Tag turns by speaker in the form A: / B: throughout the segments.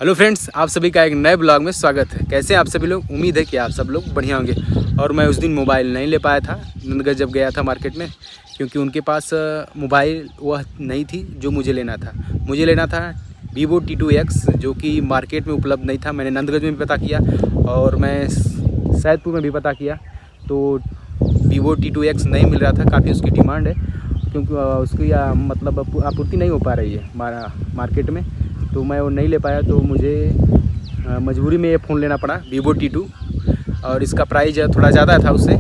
A: Hello friends, आप सभी का एक नए ब्लॉग में स्वागत है। कैसे हैं आप सभी लोग? उम्मीद है कि आप सब लोग बढ़िया होंगे। और मैं उस दिन मोबाइल नहीं ले पाया था नंदगढ़ जब गया था मार्केट में, क्योंकि उनके पास मोबाइल वह नहीं थी जो मुझे लेना था। मुझे लेना था Vivo T2X, जो कि मार्केट में उपलब्ध नहीं था। मैंने नंदगढ़ में भी पता किया और मैं सैदपुर में भी पता किया, तो Vivo T2X नहीं मिल रहा था। काफ़ी उसकी डिमांड है, क्योंकि उसकी मतलब आपूर्ति नहीं हो पा रही है मार्केट में, तो मैं वो नहीं ले पाया। तो मुझे मजबूरी में ये फ़ोन लेना पड़ा Vivo T2, और इसका प्राइस थोड़ा ज़्यादा था। उससे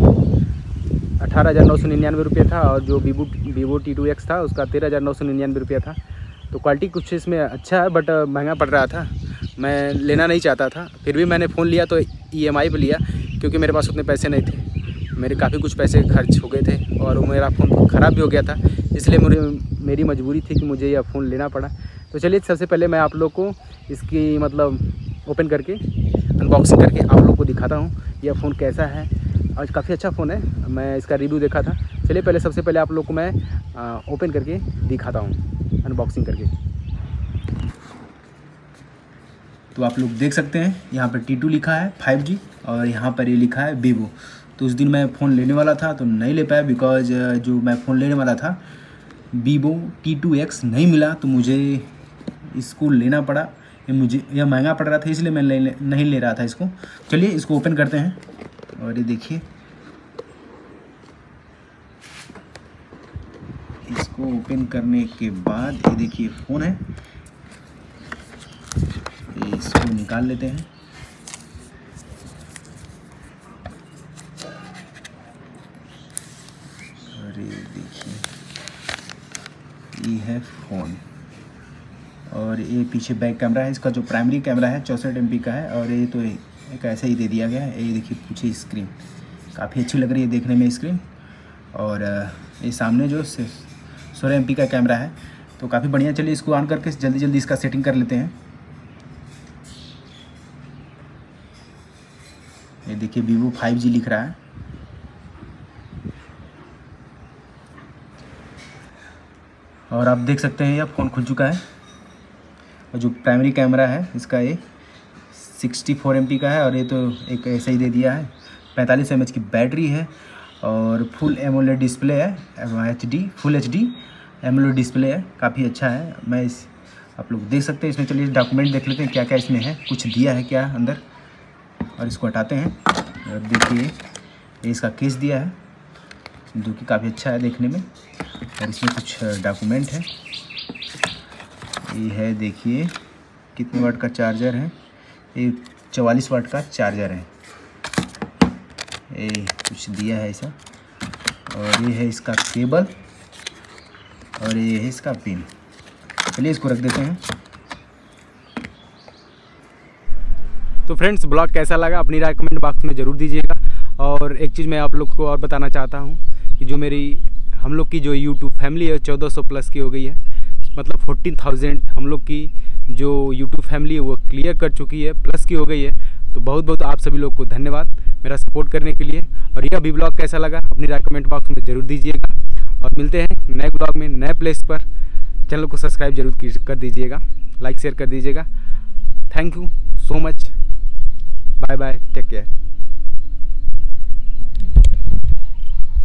A: 18,999 रुपये था, और जो Vivo T2X था उसका 13,999 रुपया था। तो क्वालिटी कुछ इसमें अच्छा है, बट महंगा पड़ रहा था। मैं लेना नहीं चाहता था, फिर भी मैंने फ़ोन लिया तो EMI पे लिया, क्योंकि मेरे पास उतने पैसे नहीं थे। मेरे काफ़ी कुछ पैसे खर्च हो गए थे और मेरा फ़ोन ख़राब भी हो गया था, इसलिए मेरी मजबूरी थी कि मुझे यह फ़ोन लेना पड़ा। तो चलिए, सबसे पहले मैं आप लोग को इसकी मतलब ओपन करके अनबॉक्सिंग करके आप लोग को दिखाता हूँ यह फ़ोन कैसा है। आज काफ़ी अच्छा फ़ोन है, मैं इसका रिव्यू देखा था। चलिए, सबसे पहले आप लोग को मैं ओपन करके दिखाता हूँ, अनबॉक्सिंग करके। तो आप लोग देख सकते हैं यहाँ पर T2 लिखा है 5G, और यहाँ पर ये लिखा है Vivo। तो उस दिन मैं फ़ोन लेने वाला था तो नहीं ले पाया, बिकॉज जो मैं फ़ोन लेने वाला था Vivo T2X नहीं मिला, तो मुझे इसको लेना पड़ा। यह महंगा पड़ रहा था, इसलिए मैं नहीं ले रहा था इसको। चलिए इसको ओपन करते हैं, और ये देखिए, इसको ओपन करने के बाद ये देखिए फ़ोन है। इसको निकाल लेते हैं। और ये देखिए, ये है फ़ोन, और ये पीछे बैक कैमरा है। इसका जो प्राइमरी कैमरा है 64 MP का है, और ये तो एक ऐसा ही दे दिया गया है। ये देखिए पीछे स्क्रीन काफ़ी अच्छी लग रही है देखने में स्क्रीन, और ये सामने जो 16 MP का कैमरा है, तो काफ़ी बढ़िया। चलिए इसको ऑन करके जल्दी इसका सेटिंग कर लेते हैं। ये देखिए Vivo 5G लिख रहा है, और आप देख सकते हैं यह फ़ोन खुल चुका है। और जो प्राइमरी कैमरा है इसका ये 64 MP का है, और ये तो एक ऐसा ही दे दिया है। 45 mAh की बैटरी है, और फुल एमोलेड डिस्प्ले है, फुल HD एमोलेड डिस्प्ले है। काफ़ी अच्छा है। आप लोग देख सकते हैं इसमें। चलिए डॉक्यूमेंट देख लेते हैं क्या क्या इसमें है, कुछ दिया है क्या अंदर, और इसको हटाते हैं। और देखिए ये इसका केस दिया है, जो कि काफ़ी अच्छा है देखने में, और इसमें कुछ डॉक्यूमेंट है। ये है, देखिए कितने वाट का चार्जर है। ये 44 वाट का चार्जर है। ये कुछ दिया है ऐसा, और ये है इसका केबल, और ये है इसका पिन। चलिए इसको रख देते हैं। तो फ्रेंड्स, ब्लॉग कैसा लगा अपनी राय कमेंट बॉक्स में ज़रूर दीजिएगा। और एक चीज़ मैं आप लोग को और बताना चाहता हूँ कि जो हम लोग की जो YouTube फैमिली है 1400 प्लस की हो गई है। मतलब 14,000 हम लोग की जो YouTube फैमिली है वो क्लियर कर चुकी है, प्लस की हो गई है। तो बहुत बहुत आप सभी लोग को धन्यवाद मेरा सपोर्ट करने के लिए। और यह भी ब्लॉग कैसा लगा अपनी राय कमेंट बॉक्स में ज़रूर दीजिएगा। और मिलते हैं नए ब्लॉग में नए प्लेस पर। चैनल को सब्सक्राइब जरूर कर दीजिएगा, लाइक शेयर कर दीजिएगा। Thank you so much. Bye bye, take care.